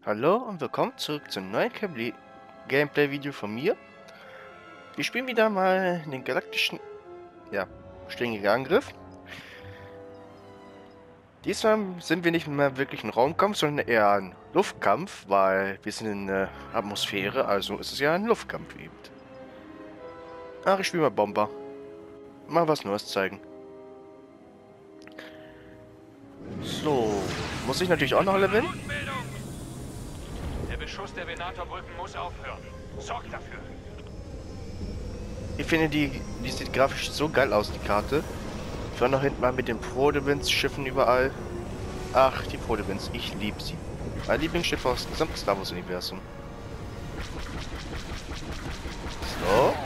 Hallo und willkommen zurück zum neuen Gameplay-Video von mir. Wir spielen wieder mal den galaktischen, ständigen Angriff. Diesmal sind wir nicht mehr wirklich ein Raumkampf, sondern eher ein Luftkampf, weil wir sind in der Atmosphäre, also ist es ja ein Luftkampf eben. Ach, ich spiele mal Bomber. Mal was Neues zeigen. So, muss ich natürlich auch noch leveln. Der Beschuss der Venatorbrücken muss aufhören. Sorgt dafür. Ich finde, die sieht grafisch so geil aus, die Karte. Ich war noch hinten mal mit den Prodevins-Schiffen überall. Ach, die Prodevins, ich liebe sie. Mein Lieblingsschiff aus dem gesamten Star Wars Universum. So.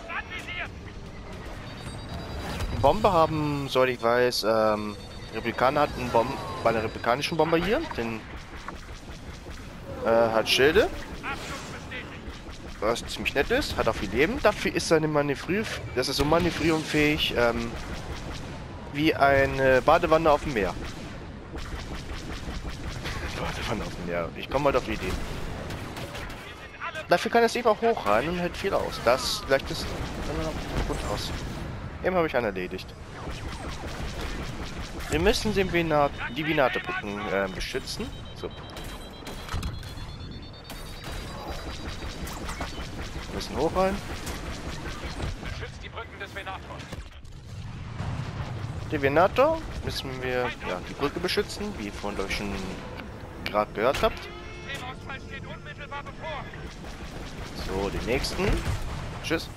Bomber haben, soweit ich weiß, Republikaner hatten bei einer republikanischen Bomber hier. Den hat Schilde. Was ziemlich nett ist, hat auch viel Leben. Dafür ist seine das ist so manövrierungsfähig, wie eine Badewanne auf dem Meer. Badewanne auf dem Meer. Ich komme halt auf die Idee. Dafür kann es eben auch hoch rein und hält viel aus. Das gleicht es gut aus. Eben habe ich einen erledigt. Wir müssen die Venatorbrücken beschützen. So. Wir müssen hoch rein. Schützt die Brücken des Venators. Den Venator müssen wir die Brücke beschützen, wie ihr vorhin euch schon gerade gehört habt. Systemausfall steht unmittelbar bevor. So, den nächsten. Tschüss.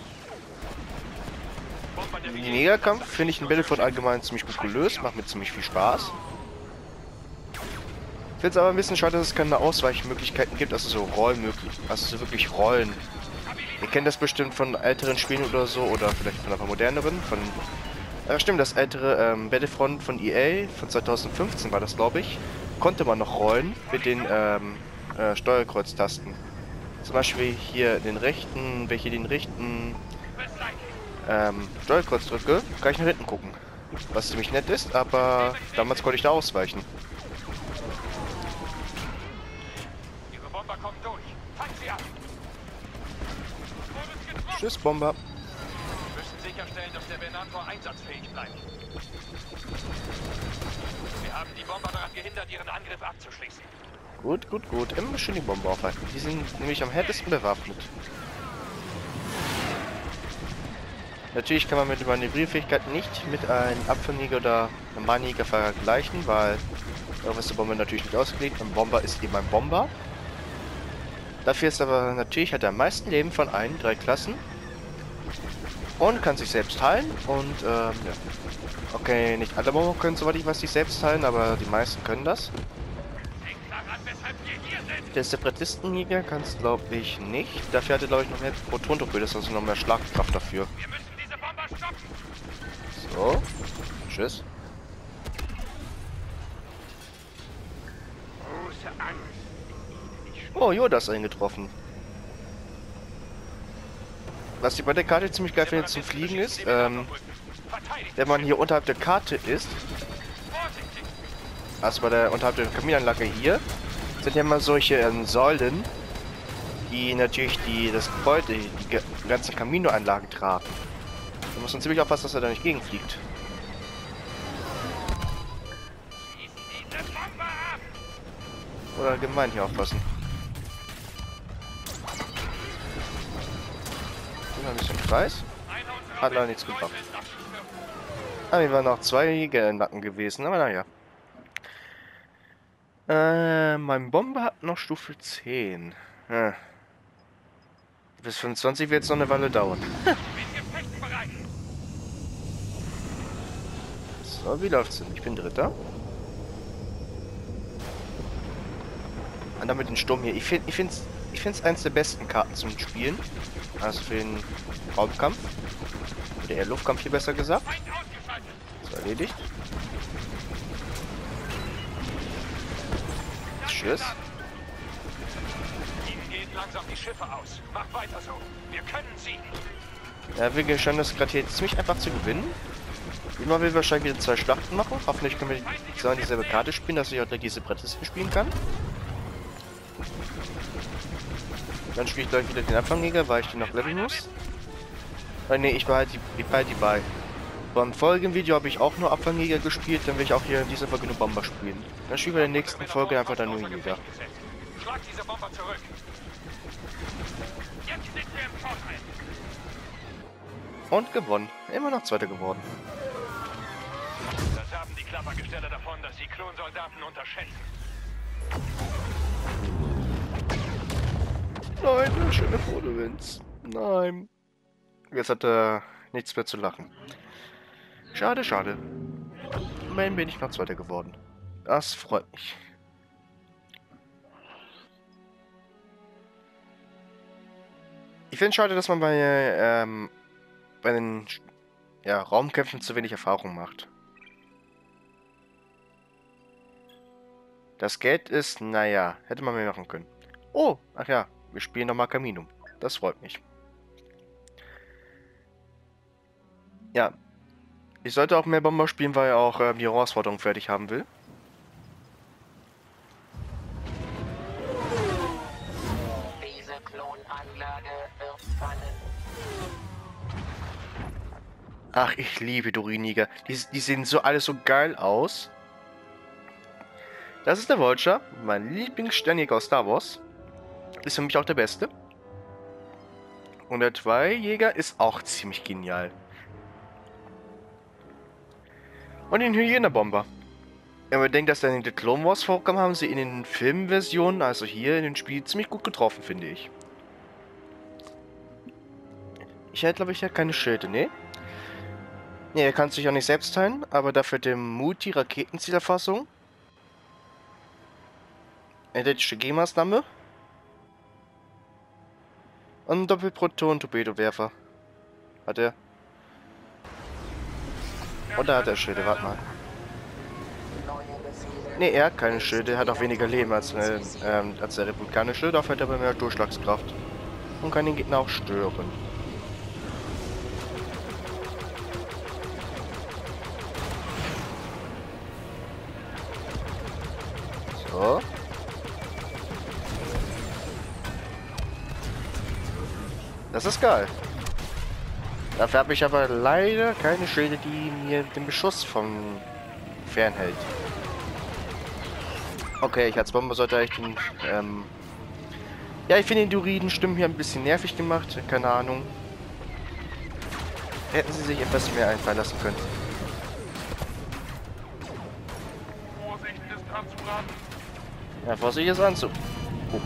Den Negerkampf finde ich in Battlefront allgemein ziemlich gut gelöst, macht mir ziemlich viel Spaß. Ich finde es aber ein bisschen schade, dass es keine Ausweichmöglichkeiten gibt, also so rollmöglich, also so wirklich rollen. Ihr kennt das bestimmt von älteren Spielen oder so, oder vielleicht von ein moderneren, stimmt, das ältere Battlefront von EA, von 2015 war das, glaube ich, konnte man noch rollen mit den Steuerkreuztasten. Zum Beispiel hier den rechten, wenn ich hier den rechten Steuerkreuz drücke, kann ich nach hinten gucken. Was ziemlich nett ist, aber damals konnte ich da ausweichen. Ihre Bomber kommen durch. Fangt sie ab. Tschüss, Bomber. Wir müssen sicherstellen, dass der Venator einsatzfähig bleibt. Wir haben die Bomber daran gehindert, ihren Angriff abzuschließen. Gut. Immer schön die Bombe aufhalten. Die sind nämlich am härtesten bewaffnet. Natürlich kann man mit der Manövrierfähigkeit nicht mit einem Abfangjäger oder einem Bahnjäger vergleichen, weil darauf ist die Bombe natürlich nicht ausgelegt. Ein Bomber ist eben ein Bomber. Dafür ist aber natürlich, hat er am meisten Leben von allen 3 Klassen. Und kann sich selbst heilen. Und ja. Okay, nicht alle Bomber können, soweit ich weiß, sich selbst heilen, aber die meisten können das. Der Separatistenjäger kann es, glaube ich, nicht. Dafür hat er, glaube ich, noch mehr Proton-Torpedos, also noch mehr Schlagkraft dafür. Wir müssen diese Bomber stoppen. So. Tschüss. Oh, Yoda ist eingetroffen. Was ich bei der Karte ziemlich geil finde zum Fliegen ist, wenn man hier unterhalb der Karte ist, also unterhalb der Kaminanlage hier, sind ja mal solche Säulen, die natürlich das Gebäude, die ganzen Kaminoanlagen tragen. Da muss man ziemlich aufpassen, dass er da nicht gegenfliegt. Oder allgemein hier aufpassen. Ein bisschen Kreis. Hat leider nichts gebracht. Ah, wir waren noch 2 Nacken gewesen, aber naja. Mein Bomber hat noch Stufe 10. Bis 25 wird es noch eine Weile dauern. So, wie läuft's denn? Ich bin Dritter. Und damit den Sturm hier. Ich finde es eins der besten Karten zum Spielen. Also für den Raumkampf. Oder eher Luftkampf hier besser gesagt. So, erledigt. Tschüss. Ihnen gehen langsam die Schiffe aus. Macht weiter so. Wir können siegen. Ja, wir scheinen das gerade hier ziemlich einfach zu gewinnen. Immer will wahrscheinlich wieder 2 Schlachten machen. Hoffentlich können wir dieselbe Karte spielen, dass ich auch gleich die Separatisten spielen kann. Dann spiele ich gleich wieder den Abfangjäger, weil ich den noch leveln muss. Ne, ich behalte die bei. Beim folgenden Video habe ich auch nur Abfangjäger gespielt, dann will ich auch hier in dieser Folge nur Bomber spielen. Dann spielen wir in der nächsten Folge einfach dann nur Jäger. Schlag diese Bomber zurück. Jetzt sind wir im Vorteil. Und gewonnen. Immer noch Zweiter geworden. Das haben die Klappergestelle davon, dass sie Klonsoldaten unterschätzen. Nein, der schöne Frodo-Witz. Nein. Jetzt hat er nichts mehr zu lachen. Schade, schade. Immerhin bin ich noch Zweiter geworden. Das freut mich. Ich finde es schade, dass man bei den Raumkämpfen zu wenig Erfahrung macht. Das Geld ist, naja, hätte man mehr machen können. Oh, ach ja, wir spielen nochmal Camino. Das freut mich. Ja. Ich sollte auch mehr Bomber spielen, weil er auch die Herausforderung fertig haben will. Diese Klonanlage wird fallen. Ach, ich liebe Doriniger. Die sehen so alle so geil aus. Das ist der Vulture, mein Lieblingssternjäger aus Star Wars. Ist für mich auch der beste. Und der Zweijäger ist auch ziemlich genial. Und den Hyänenbomber. Wenn man denkt, dass der in The Clone Wars vorkam, haben sie in den Filmversionen, also hier in dem Spiel, ziemlich gut getroffen, finde ich. Ich hätte, glaube ich, ja keine Schilde, ne? Ne, er kann sich auch nicht selbst teilen, aber dafür die Multi-Raketenzielerfassung. Identische G-Maßnahme. Und Doppelproton-Torpedowerfer. Hat er. Oder hat er Schilde? Warte mal. Ne, er hat keine Schilde. Er hat auch weniger Leben als der republikanische. Dafür hat er aber mehr Durchschlagskraft. Und kann den Gegner auch stören. So. Das ist geil. Dafür habe ich aber leider keine Schilde, die mir den Beschuss fernhält. Okay, ich als Bomber sollte eigentlich den, ja, ich finde den Duriden-Stimmen hier ein bisschen nervig gemacht. Keine Ahnung. Hätten sie sich etwas mehr einfallen lassen können. Vorsicht ist anzuraten. Ja, Vorsicht ist Anzug. Oh.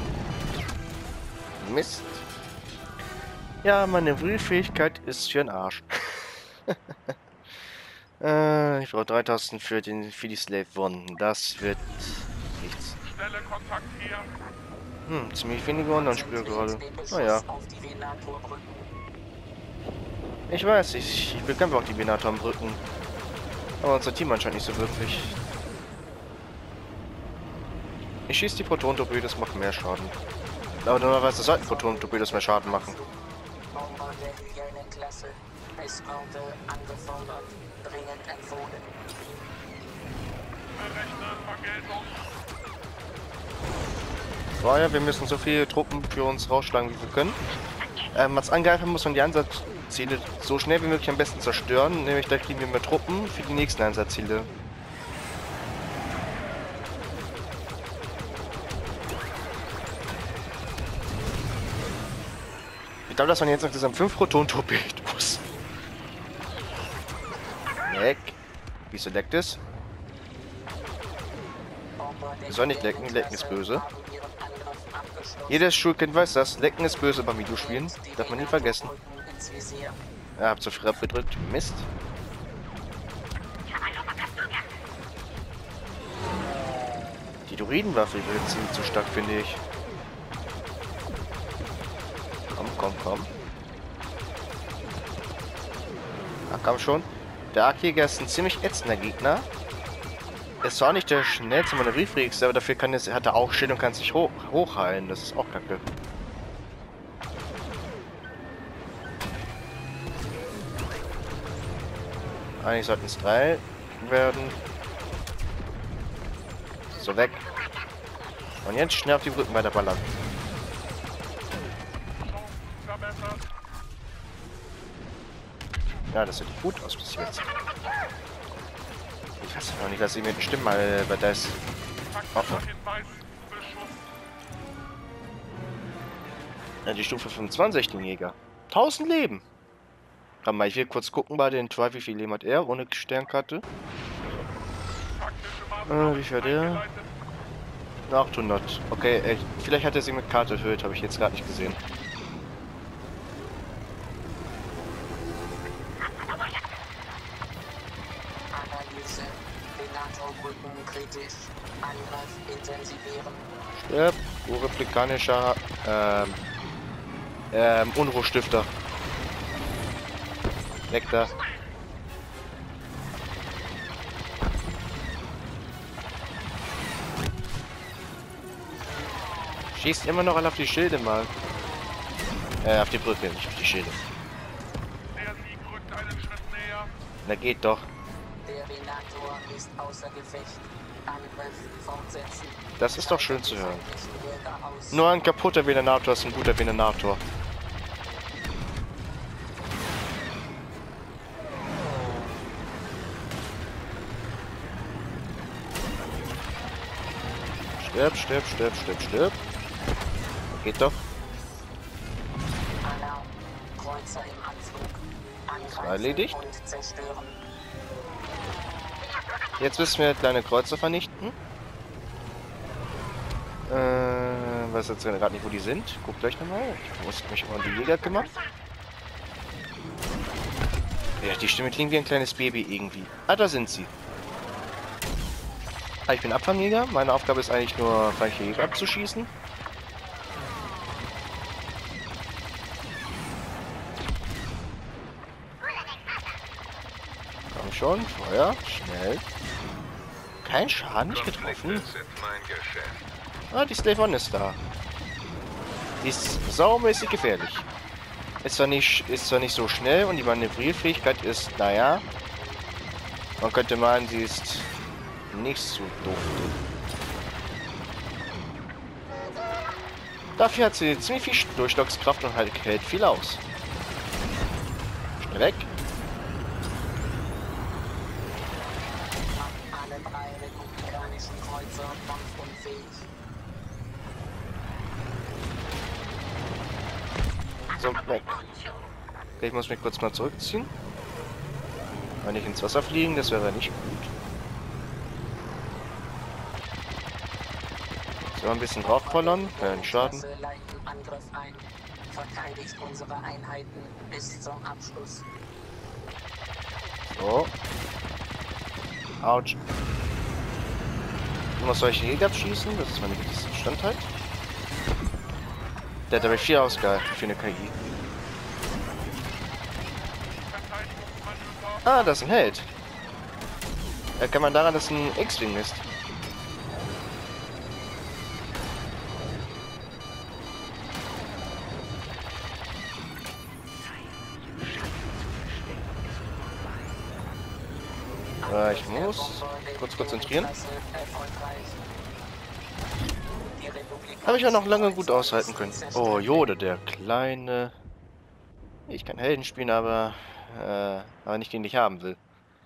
Mist. Ja, meine Manövrierfähigkeit ist für den Arsch. Ich brauche 3000 für die Slave One. Das wird nichts. Stelle Kontakt hier. Ziemlich wenige Online-Spieler gerade. Naja. Ich weiß, ich bekämpfe auch die Venator-Brücken. Aber unser Team anscheinend nicht so wirklich. Ich schieße die Proton-Torpedos, macht mehr Schaden. Aber normalerweise sollten Proton-Torpedos mehr Schaden machen. Bomber der Hyänenklasse. Eskorte angefordert. Dringend empfohlen. Berechne Vergeltung. So, ja, wir müssen so viele Truppen für uns rausschlagen, wie wir können. Als Angreifer muss man die Einsatzziele so schnell wie möglich am besten zerstören. Nämlich da kriegen wir mehr Truppen für die nächsten Einsatzziele. Ich glaube, das waren jetzt insgesamt 5 Proton-Torpedos. Leck. Wieso leckt es? Soll nicht lecken, lecken ist böse. Jedes Schulkind weiß das, lecken ist böse beim Videospielen. Darf man nie vergessen. Ja, hab zu viel abgedrückt. Mist. Die Druidenwaffe wird ziemlich zu stark, finde ich. Komm. Ach, komm schon. Der Arkjäger ist ein ziemlich ätzender Gegner. Ist zwar nicht der schnellste manövrierfähigste, aber dafür hat er auch Schild und kann sich hochheilen. Das ist auch kacke. Eigentlich sollten es 3 werden. So, weg. Und jetzt schnell auf die Brücken weiterballern. Ja, das sieht gut aus bis jetzt. Ich weiß noch nicht, dass ich mit den Stimmen mal bei das. Oh, oh. Ja, die Stufe 25, den Jäger. 1000 Leben. Kann mal hier kurz gucken bei den Try, wie viel Leben hat er ohne Sternkarte. Wie viel hat er? 800. Okay, vielleicht hat er sich mit Karte erhöht, habe ich jetzt gerade nicht gesehen. Analyse. Venator-Brücken kritisch. Angriff intensivieren. Stirb. Republikanischer Unruhestifter. Weg da. Schießt immer noch alle auf die Schilde mal. Auf die Brücke, nicht auf die Schilde. Der Sieg rückt einen Schritt näher. Na geht doch. Der Venator ist außer Gefecht. Angriff fortsetzen. Das ist doch schön zu hören. Bürger aus. Nur ein kaputter Venator ist ein guter Venator. Stirb, stirb, stirb, stirb, stirb. Geht doch. Alarm. Kreuzer im Anflug. Angreifen Erledigt. und zerstören. Jetzt müssen wir kleine Kreuzer vernichten. Weiß jetzt gerade nicht, wo die sind. Guck gleich nochmal. Ich muss mich um die Jäger kümmern. Ja, die Stimme klingt wie ein kleines Baby irgendwie. Ah, da sind sie. Ah, ich bin Abfangjäger. Meine Aufgabe ist eigentlich nur, feindliche Jäger abzuschießen. Komm schon, Feuer, schnell. Kein Schaden, nicht getroffen. Ah, die Slave One ist da. Die ist saumäßig gefährlich. Ist zwar nicht so schnell und die Manövrierfähigkeit ist, naja. Man könnte meinen, sie ist nicht so doof. Dafür hat sie ziemlich viel Durchschlagskraft und hält viel aus. Schnell weg. Alle 3 republikanischen Kreuzer kampfunfähig. So, weg. Okay, ich muss mich kurz mal zurückziehen. Wenn ich ins Wasser fliegen, das wäre nicht gut. So, ein bisschen draufballern, keinen Schaden. Klasse leiten Angriff ein. Verteidigt unsere Einheiten bis zum Abschluss. So. Autsch. Ich muss solche Jäger abschießen, das ist meine wichtigste Bestandteil. Der hat aber 4 Ausgaben für eine KI. Ah, das ist ein Held. Erkennt man daran, dass es ein X-Wing ist. Ich muss kurz konzentrieren. Habe ich ja noch lange gut aushalten können. Oh, Jode, der kleine. Ich kann Helden spielen, aber nicht den ich haben will.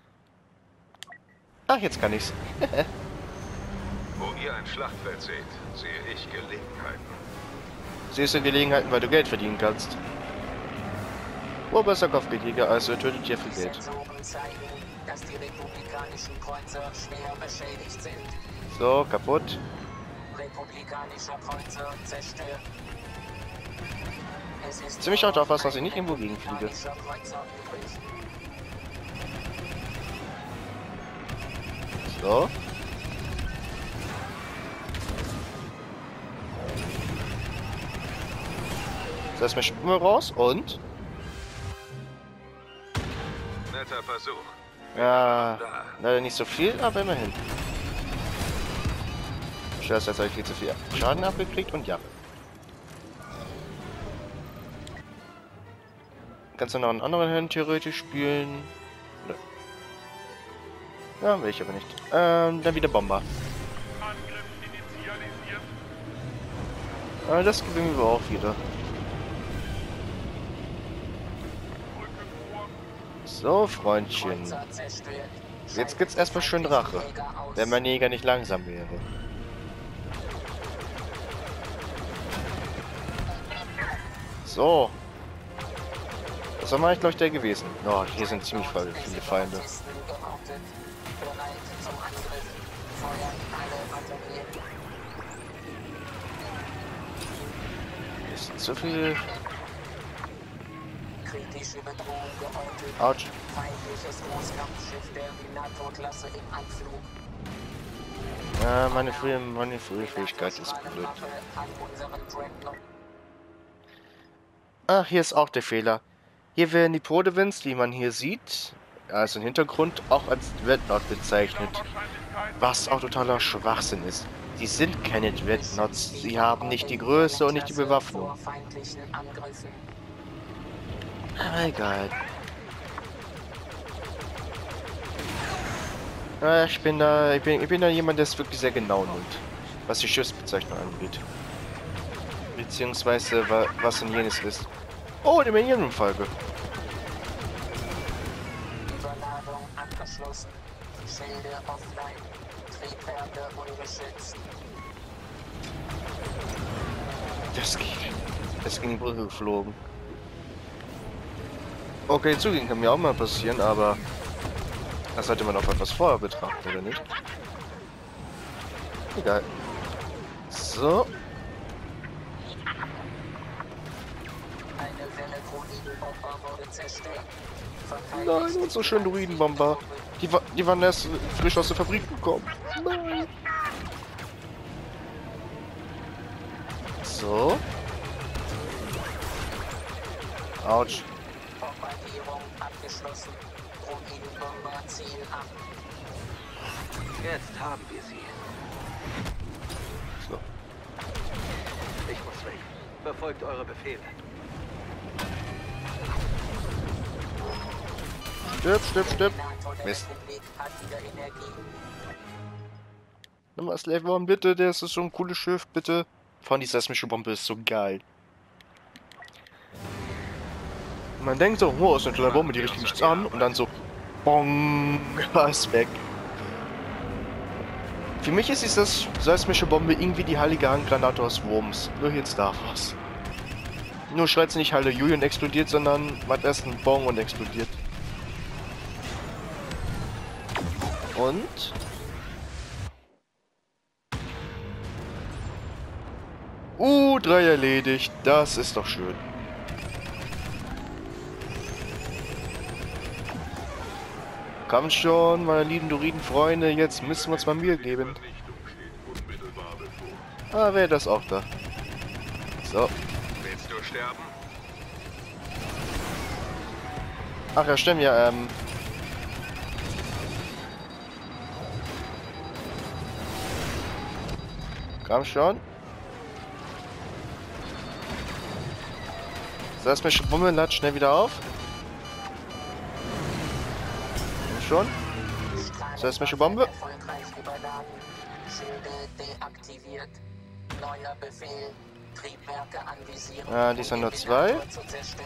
Ach, jetzt kann ich's. Wo ihr ein Schlachtfeld seht, sehe ich Gelegenheiten. Siehst du Gelegenheiten, weil du Geld verdienen kannst. Wo besser Kopfgeldjäger, also tötet ihr viel Geld. Sensoren zeigen, dass die republikanischen Kreuzer schwer beschädigt sind. So, kaputt. Republikanischer Kreuzer zerstört. Es ist Ziemlich laut aufpassen, dass ich nicht irgendwo gegenfliege. republikanischer Kreuzer übrig. So. Lass mich Stimme raus und. Netter Versuch. Ja, leider nicht so viel, aber immerhin. Scheiße, jetzt habe ich viel zu viel Schaden abgekriegt und ja. Kannst du noch einen anderen Helden theoretisch spielen? Nö. Ja, will ich aber nicht. Dann wieder Bomber. Angriff initialisiert. Aber das gewinnen wir auch wieder. So, Freundchen. Kreuzer zerstört. Jetzt gibt's erstmal schön Rache. Wenn mein Jäger nicht langsam wäre. So. Das war mal, glaube ich, der gewesen. Oh, hier sind ziemlich viele Feinde. Es sind so viele. Kritische Bedrohung geortet. Autsch. Feindliches Großkampfschiff der Minato-Klasse im Anflug. Ja, meine Frühfähigkeit ist blöd. Ach, hier ist auch der Fehler. Hier werden die Podewins, die man hier sieht, also im Hintergrund, auch als Dreadnought bezeichnet. Was auch totaler Schwachsinn ist. Sie sind keine Dreadnoughts. Sie haben nicht die Größe und nicht die Bewaffnung. Aber egal. Ja, ich bin da jemand, der es wirklich sehr genau nimmt, was die Schiffsbezeichnung angeht. Beziehungsweise was in jenes ist. Oh, die Minion-Folge. Überladung abgeschlossen. Schilde offline. Triebwerke ungeschützt. Das ging in die Brücke geflogen. Okay, zugehen kann mir auch mal passieren, aber das sollte man auf etwas vorher betrachten, oder nicht? Egal. So. Eine Welle Druidenbomber wurde zerstört. Nein, unsere schönen Druidenbomber. Die waren erst frisch aus der Fabrik gekommen. Nein. So. Autsch. Bombardierung abgeschlossen. Druidenbomber ziehen ab. Jetzt haben wir sie. So. Ich muss weg. Befolgt eure Befehle. Stirb, stirb, stirb. Minato der Mist. Republik hat wieder Energie. Nimm mal Slave One, bitte. Das ist so ein cooles Schiff, bitte. Von dieser seismische Bombe ist so geil. Man denkt so, oh, ist eine kleine Bombe, die richtet nichts an. Und dann so, bong, ist weg. Für mich ist diese seismische Bombe irgendwie die heilige Handgranate aus Worms. Nur hier in Star Wars. Nur schreit sie nicht Halleluja und explodiert, sondern macht erst einen Bong und explodiert. Und? Drei erledigt. Das ist doch schön. Komm schon, meine lieben Druiden-Freunde, jetzt müssen wir uns mal Mühe geben. Ah, wäre das auch da. So. Willst du sterben? Ach ja, stimmt ja, Komm schon. Seismische Bombe, lad schnell wieder auf. Komm schon. Seismische Bombe. Erfolgreich überladen. Schilde deaktiviert. Neuer Befehl. Triebwerke anvisieren. Ah, die sind nur zwei. Zu zerstören.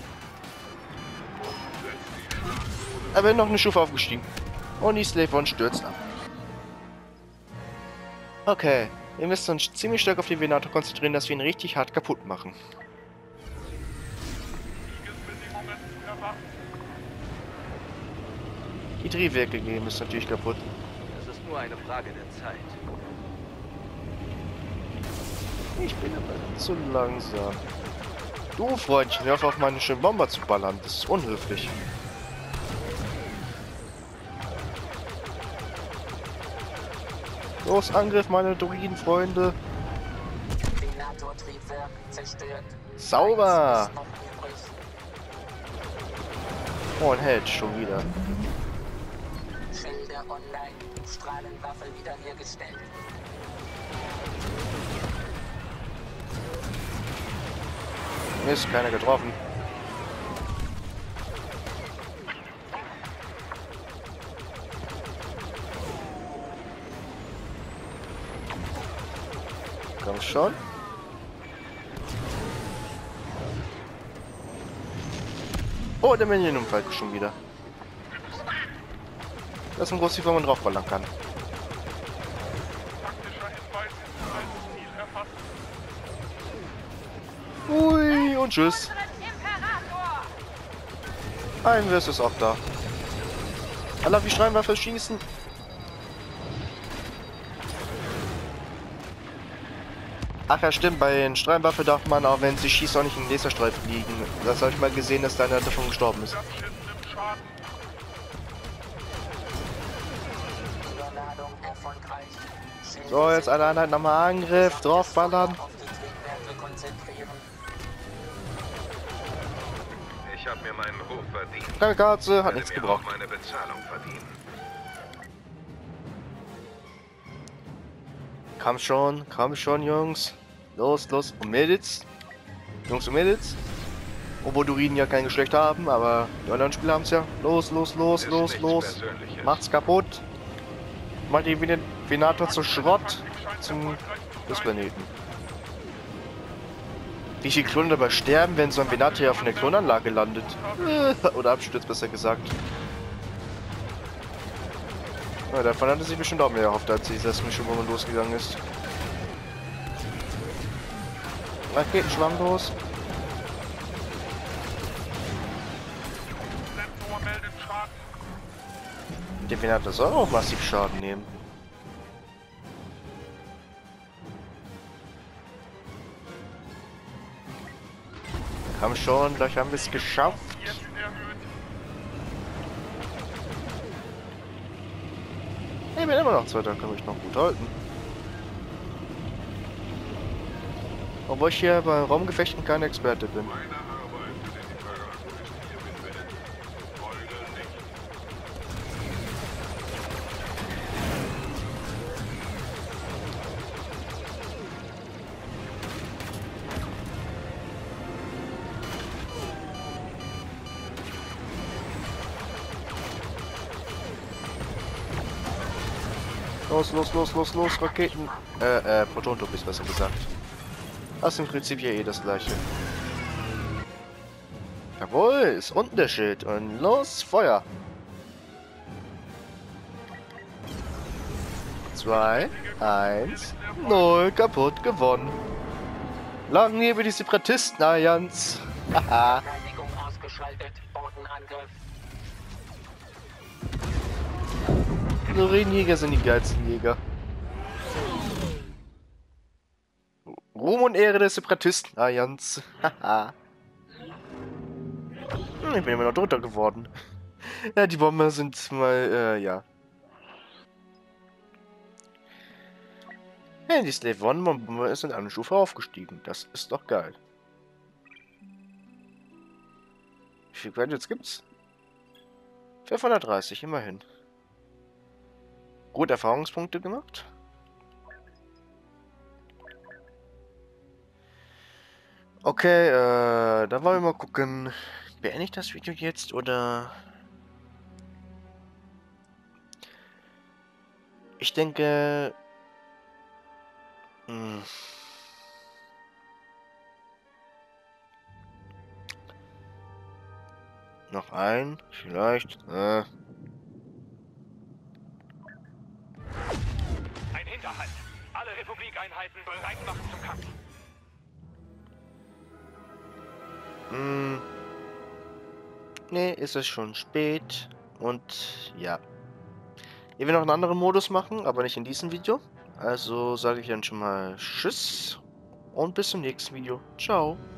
Aber noch eine Stufe aufgestiegen. Und die Slave One stürzt ab. Okay. Wir müssen uns ziemlich stark auf den Venator konzentrieren, dass wir ihn richtig hart kaputt machen. Die Triebwerke gehen ist natürlich kaputt. Es ist nur eine Frage der Zeit. Ich bin aber zu langsam. Du, Freundchen, hör auf meine schönen Bomber zu ballern. Das ist unhöflich. Los, Angriff, meine Druiden-Freunde. Venator-Triebwerk zerstört. Sauber. Eins ist noch übrig. Oh, ein Held, schon wieder. Schilde online. Strahlenwaffe wiederhergestellt. Mist, keiner getroffen. Komm schon. Oh, der Millennium Falcon schon wieder. Das ist ein großes, wo man draufballern kann. Ui, und tschüss. Ein Versus ist auch da. Allah, wie Steinwaffe schießen. Ach ja, stimmt, bei den Steinwaffe darf man, auch wenn sie schießt, auch nicht in den Laserstreifen fliegen. Das habe ich mal gesehen, dass da einer davon gestorben ist. Überladung erfolgreich. So, jetzt alle Einheiten nochmal Angriff, draufballern. Auf die Triebwerke konzentrieren. Ich habe mir meinen Ruf verdient. Kamikaze, hat Werde nichts mir gebraucht. auch meine Bezahlung verdienen. Komm schon, Jungs. Los, los. Und Mädels. Jungs und Mädels. Obwohl Durinen ja kein Geschlecht haben, aber die anderen Spieler haben es ja. Los, los, los, Ist los, nichts los. Persönliches. Macht's kaputt. Macht den Venator zu Schrott des Planeten. Wie viele Klonen dabei sterben, wenn so ein Venator auf einer Klonanlage landet? Oder abstürzt, besser gesagt. Ja, davon hatte sich bestimmt auch mehr erhofft, als dieses Mission, wo man losgegangen ist. Raketenschwamm los. Der Venator soll auch massiv Schaden nehmen. Komm schon, gleich haben wir es geschafft. Ich bin immer noch Zweiter, kann mich noch gut halten. Obwohl ich hier bei Raumgefechten kein Experte bin. Los, los, los, los, los, Raketen. Proton-Topis besser gesagt. Das ist im Prinzip ja eh das gleiche. Jawohl, ist unten der Schild. Und los, Feuer. 2, 1, 0, kaputt, gewonnen. Lang lebe die Separatisten-Allianz. Haha. Verteidigung ausgeschaltet. Bodenangriff. Norinjäger sind die geilsten Jäger. Ruhm und Ehre der Separatisten-Allianz. Haha. Ich bin immer noch drunter geworden. Ja, die Bomber sind mal, ja. Ja, die Slave One Bomber ist in einer Stufe aufgestiegen. Das ist doch geil. Wie viele Graduates gibt's? 530, immerhin. Gut Erfahrungspunkte gemacht. Okay, dann wollen wir mal gucken. Beende ich das Video jetzt oder? Ich denke. Noch ein, vielleicht. Ein Hinterhalt. Alle Republikeinheiten bereit machen zum Kampf. Nee, ist es schon spät. Und ja. Ich will noch einen anderen Modus machen, aber nicht in diesem Video. Also sage ich dann schon mal Tschüss und bis zum nächsten Video. Ciao.